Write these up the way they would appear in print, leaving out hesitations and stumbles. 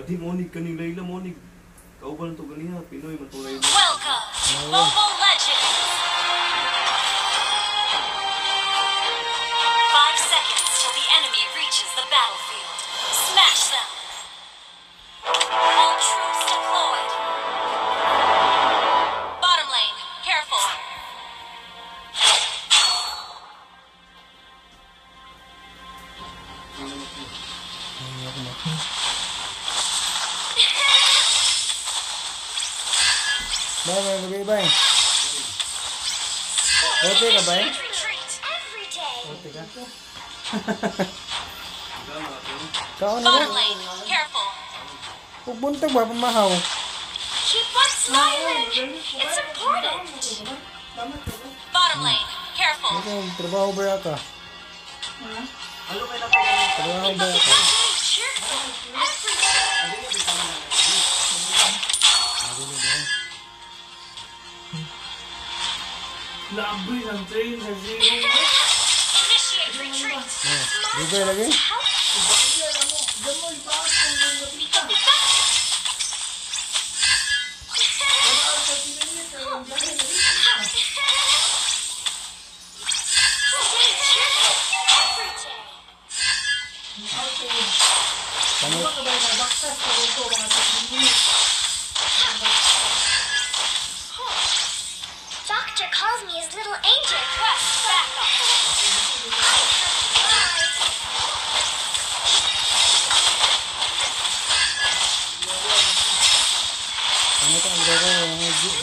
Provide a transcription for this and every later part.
Di monig kaning Layla monig. Kauban to ganiha Pinoy matulay. Welcome, Mobile Legends. 5 seconds till the enemy reaches the battlefield. Smash them. All troops deployed. Bottom lane, careful. Bye, bye. Okay ka ba eh? Okay ka? Kaon na Bottom ba? lane, careful. Pagbuntag ba, pamahaw? Keep on smiling. It's important. Bottom lane, careful. Ito, trabaho ba yata? Ano kay na pa? Trabaho ba yata? Laboy ng train sa zero. Initiate retreat. Bibay lagi? Doctor calls me his little angel. Back up. Ano ka? Ang gawa yung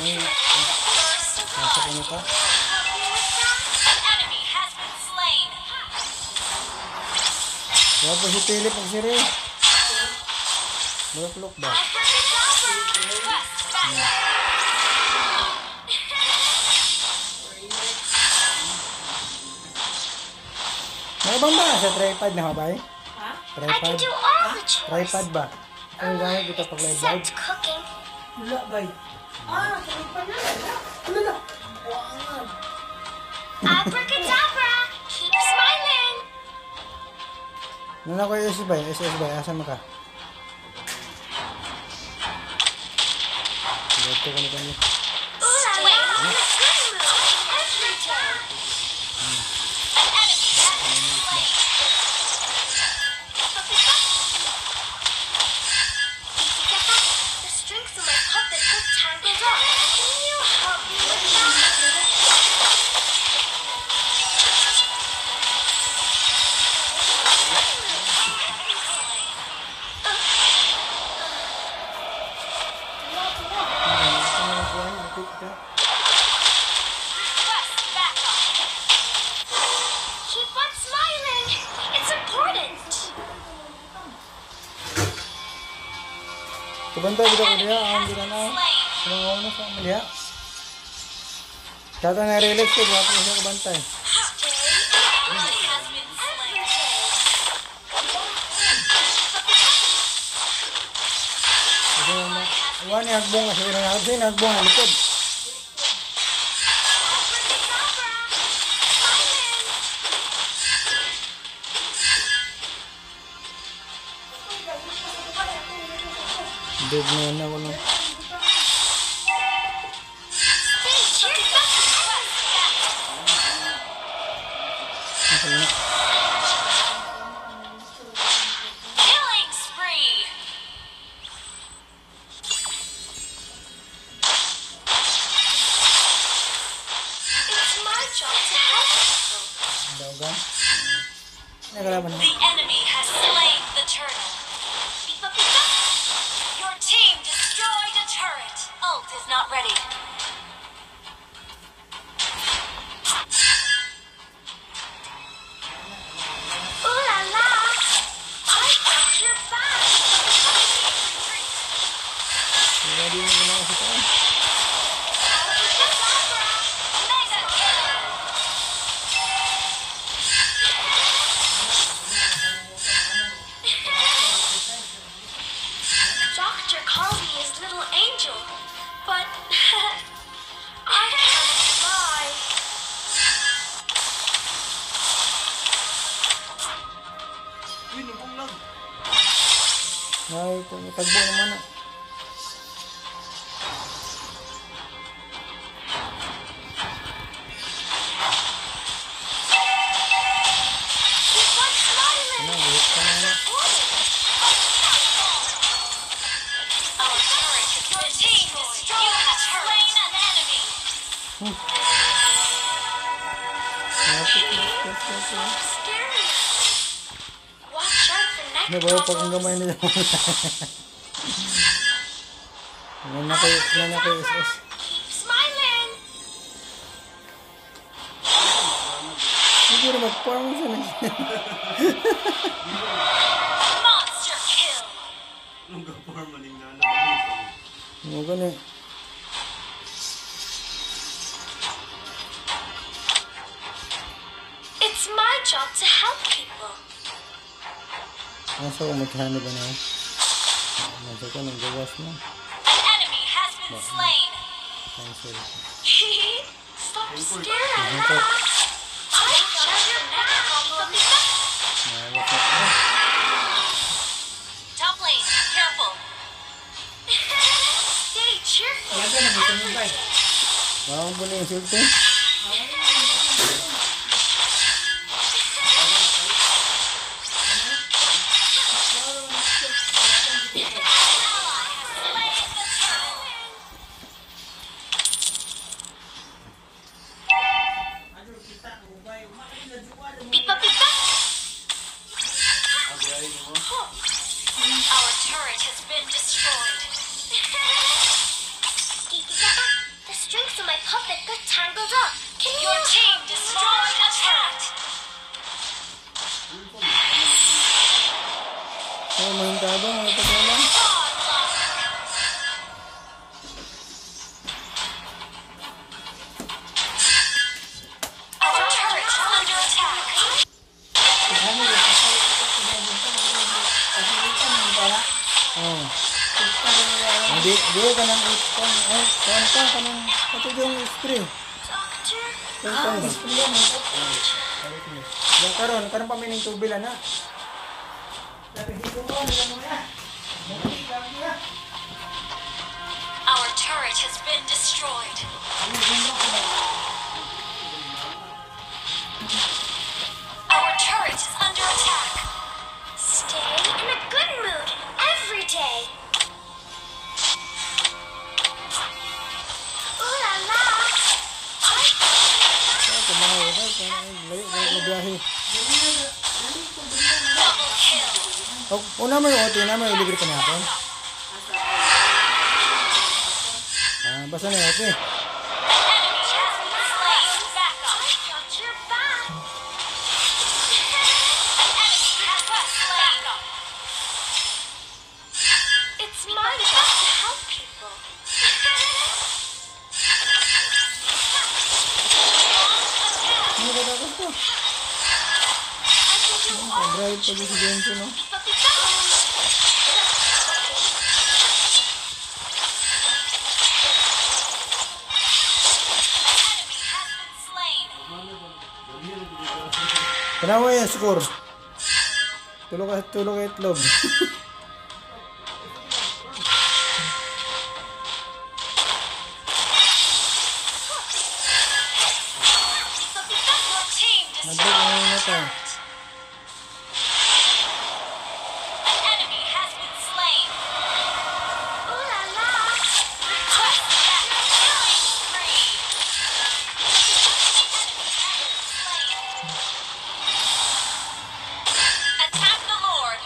nasa ano ka? An enemy has been slain. Kaya po si Philip ang siri. Look ba? May ibang ba sa tripod na habay? I can Tripod? do all the chores. Tripod ba? Ang gamit dito pag live live? Except cooking. Wala ba? Tripod na. Wala na. Abracadabra. Keep smiling. Nana ko yung SS ba? Asa mo ka? Dito ko nito niyo. Ooh la la. Every day. An enemy has been slain. The strings of my puppet look tangled up. Can you help me with that? Request backup. Keep on smiling. It's important. Kabantay dito ko Enemy diya. Ang has di na been na. slain. Sumangaw na sa diya. Kata na-relax ko. Buhat mo siya kabantay. Enemy has been slain. Kasi na. Iwan niya hagbong. Kasi na hagbong ang likod. Dead na yun ako nung. Killing spree. It's my job to help people. Daogan. Ano kalaban mo? The enemy has slain the turtle. Your team destroyed a turret. Ult is not ready. Ooh la la. I got your back. Wala din mo na kasi ito. Abracadabra. Mega kill. Doctor calls me his little angel, but ito. Tagbo naman na. Ano, wait ka na. Our turret has been destroyed. You have slain an enemy. Scary. Watch out for neck Ano ba pag ang gamay nila? Nanakay SS. Keep smiling. Hindi na mag-farm siya na. Monster kill. Anong ka-farm maning na Ano ganun? It's my job to help people. Nasa ko maghano ba na? Nasa ko nang gawas na. An enemy has been slain. Cancel. Stop staring. Nasa I got your back. Nawas na. Top lane, careful. Stay cheerful. Lagi na gusto mo ba? Bawang po na yung sulti. Pipa pipa. Our turret has been destroyed. Kikikaka. The strings of my puppet got tangled up. Can Your you team destroyed a turret. Oh, mahintaba. May pagkalang. Our turret is under attack. Oh. Hindi ka nang ipon. Ay, kuhan ka nang patid yung spray. Doctor? Kuhan ka. Yan karon pamining tubil na. Our turret has been destroyed. Our turret is under attack. Stay in a good mood every day. Ooh la la. Biyahe. Double kill. Oh, una mo yung OT na may libre ka natin. Basta na yung OT. An enemy has been slain. Back I up. got your back. An enemy has been slain. It's my job to help people. Ano ka dapat to? I can do all Drive pa din si Genso, no? pipa pipa. Enemy has been slain. Tanawa yung score. Tulog ka itlog. Your team Nag-break destroyed na yun a na to. turret. An enemy has been slain. Ooh la la. Request that killing spree. Enemy has been slain. Attack the Lord.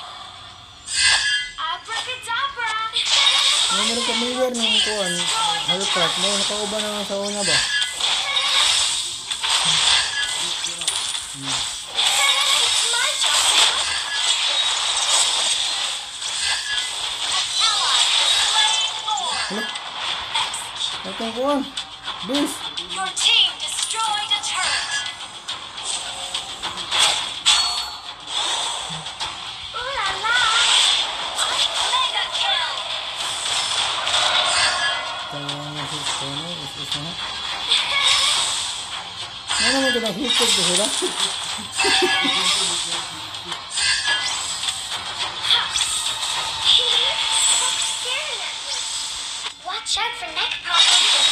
Abracadabra. May meron ka mayor ng kuhan. Halpat mo. Nakauban na sa una ba? It's my job to help. Ally has slain Lord. Hala, Execute. itong kuhan. Bis. Your team destroyed a turret. Ooh la la. Mega kill. Tangan na si Stone. Is na. Ano naman ito hikog ko sila? out for neck problems.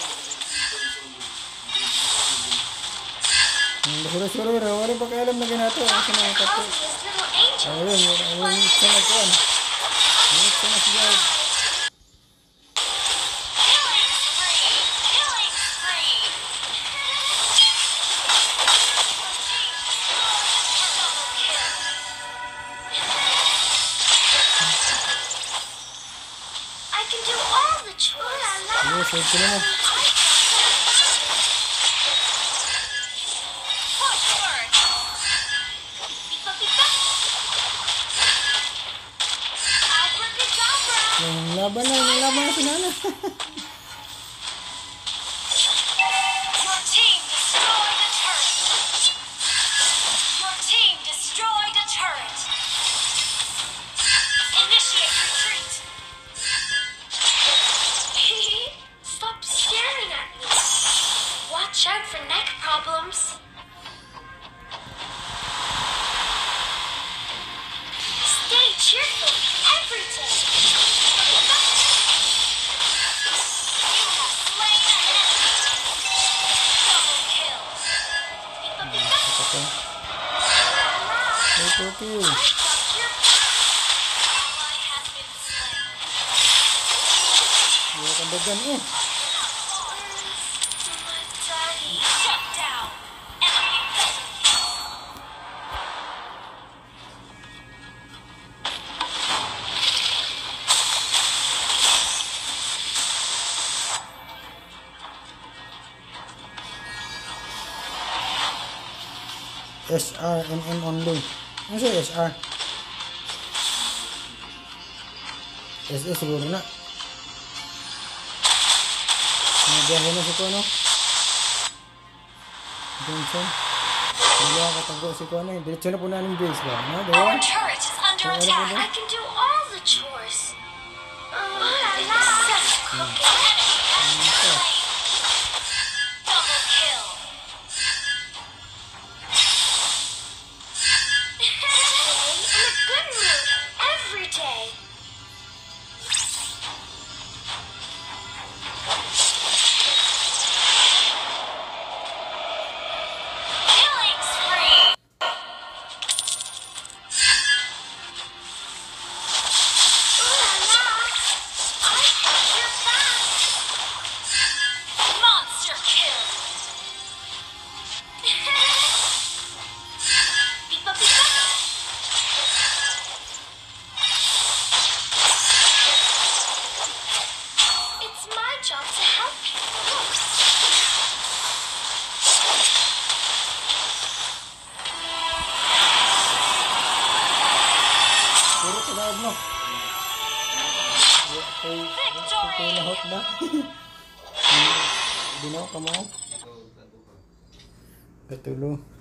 Sura-sura, wala pa kaya alam na ginato. Kasi mga Doctor kato. calls me his little angel. Ayun, sana ko. Ayun, sana siya. Killing spree! Killing spree! Double kill! I can do all the chores. Ayun, save ko na mo. Push work! Pipa, pipa. Abracadabra. Yung laban na si Nana. Your team destroyed a turret! Your team destroyed a turret! Initiate retreat! Stop staring at me. Watch out for neck problems. Stay cheerful every day. You have slain an enemy! Double kill! Pipa, pipa. Ito. Ay, Poki. I got your Ally has been slain. Wala kang dagan eh. my daddy. Shut down! Enemy double kill! SR, MM only. Ano siya SR? SS siguro na. Biyahe na si ko, ano? Johnson. Dalawa katago si ko, ano? Diretso na po na ng base ba? Ano? Diba? Our turret is under attack! I can do all the chores. Oh, la la. Enemy has been slain! Double kill! Stay in a good mood every day. Killing spree! Ooh la la. I got your back. Monster kill! Pipa, pipa. It's my job to help people. Puro tinaog mo. Okay, lahot na. Hindi na ako kamo. Katulo.